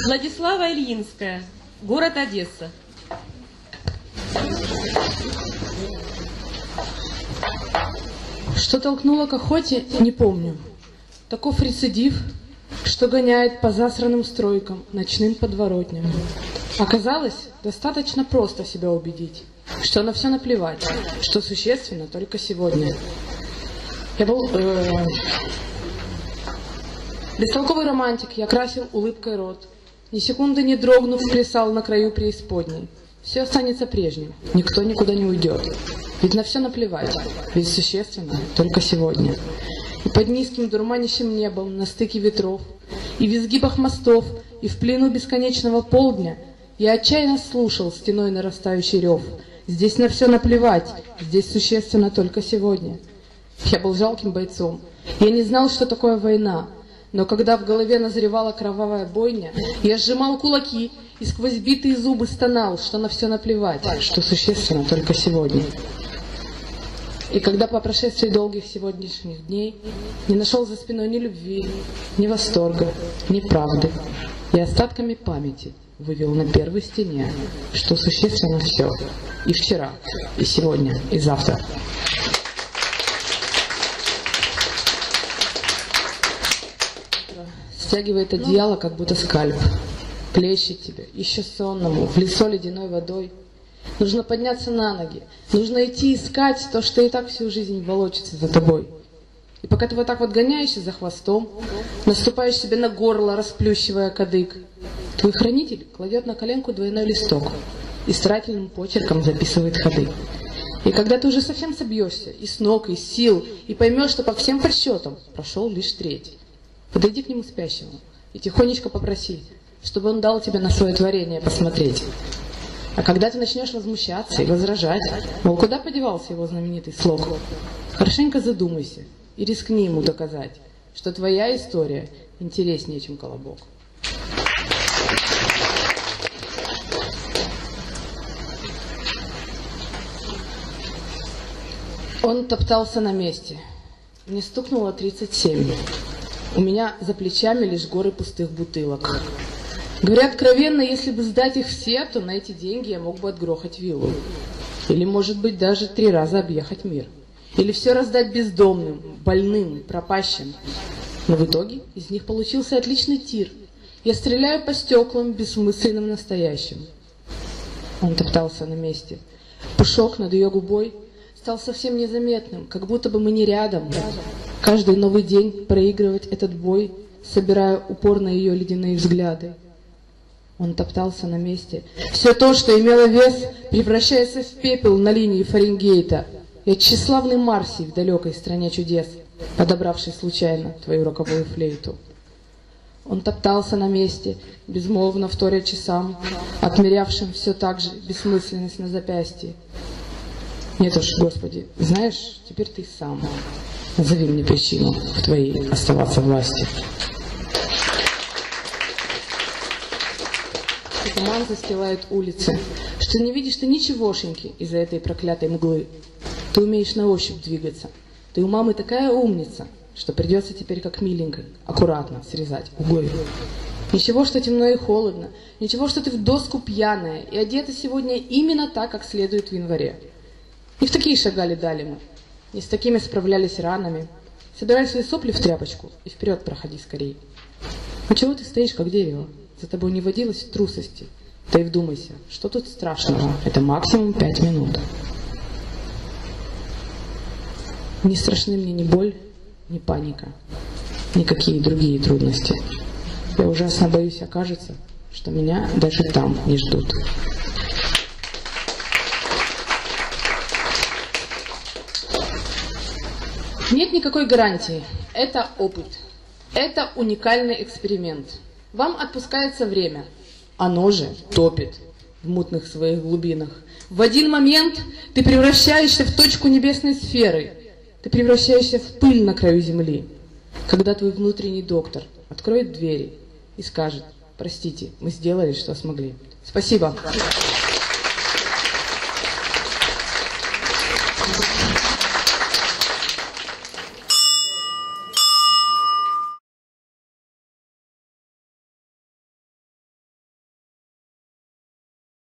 Владислава Ильинская, город Одесса. Что толкнуло к охоте, не помню. Таков рецидив, что гоняет по засранным стройкам, ночным подворотням. Оказалось, достаточно просто себя убедить, что на все наплевать, что существенно только сегодня. Я был бестолковый романтик, я красил улыбкой рот. Ни секунды не дрогнув, плясал на краю преисподней. Все останется прежним, никто никуда не уйдет. Ведь на все наплевать, ведь существенно только сегодня. И под низким дурманящим небом, на стыке ветров, и в изгибах мостов, и в плену бесконечного полдня я отчаянно слушал стеной нарастающий рев. Здесь на все наплевать, здесь существенно только сегодня. Я был жалким бойцом, я не знал, что такое война, но когда в голове назревала кровавая бойня, я сжимал кулаки и сквозь битые зубы стонал, что на все наплевать, что существенно только сегодня. И когда по прошествии долгих сегодняшних дней не нашел за спиной ни любви, ни восторга, ни правды, и остатками памяти вывел на первой стене, что существенно все, и вчера, и сегодня, и завтра. Стягивает одеяло, как будто скальп, плещет тебя, еще сонному, в лицо ледяной водой. Нужно подняться на ноги, нужно идти искать то, что и так всю жизнь волочится за тобой. И пока ты вот так вот гоняешься за хвостом, наступаешь себе на горло, расплющивая кадык, твой хранитель кладет на коленку двойной листок и старательным почерком записывает ходы. И когда ты уже совсем собьешься и с ног, и с сил, и поймешь, что по всем подсчетам прошел лишь треть, подойди к нему спящему и тихонечко попроси, чтобы он дал тебе на свое творение посмотреть. А когда ты начнешь возмущаться и возражать, мол, куда подевался его знаменитый слог, хорошенько задумайся и рискни ему доказать, что твоя история интереснее, чем колобок. Он топтался на месте. Мне стукнуло 37. У меня за плечами лишь горы пустых бутылок. Говоря откровенно, если бы сдать их все, то на эти деньги я мог бы отгрохать виллу. Или, может быть, даже 3 раза объехать мир. Или все раздать бездомным, больным, пропащим. Но в итоге из них получился отличный тир. Я стреляю по стеклам бессмысленным настоящим. Он топтался на месте. Пушок над ее губой стал совсем незаметным, как будто бы мы не рядом. Каждый новый день проигрывать этот бой, собирая упорно ее ледяные взгляды. Он топтался на месте. Все то, что имело вес, превращается в пепел на линии Фаренгейта. Я тщеславный Марсий в далекой стране чудес, подобравший случайно твою роковую флейту. Он топтался на месте, безмолвно вторя часам, отмерявшим все так же бессмысленность на запястье. Нет уж, Господи, знаешь, теперь ты сам. Назови мне причину в твоей оставаться власти. Туман застилает улицы, что не видишь ты ничегошеньки из-за этой проклятой мглы. Ты умеешь на ощупь двигаться. Ты у мамы такая умница, что придется теперь как миленькой аккуратно срезать углы. Ничего, что темно и холодно, ничего, что ты в доску пьяная и одета сегодня именно так, как следует в январе. Не в такие шагали дали мы, не с такими справлялись ранами. Собирай свои сопли в тряпочку и вперед проходи скорей. Ну чего ты стоишь, как дерево? За тобой не водилось трусости. Да и вдумайся, что тут страшного? Это максимум 5 минут. Не страшны мне ни боль, ни паника, никакие другие трудности. Я ужасно боюсь, окажется, что меня даже там не ждут. Нет никакой гарантии. Это опыт. Это уникальный эксперимент. Вам отпускается время. Оно же топит в мутных своих глубинах. В один момент ты превращаешься в точку небесной сферы. Ты превращаешься в пыль на краю земли. Когда твой внутренний доктор откроет двери и скажет: простите, мы сделали, что смогли. Спасибо.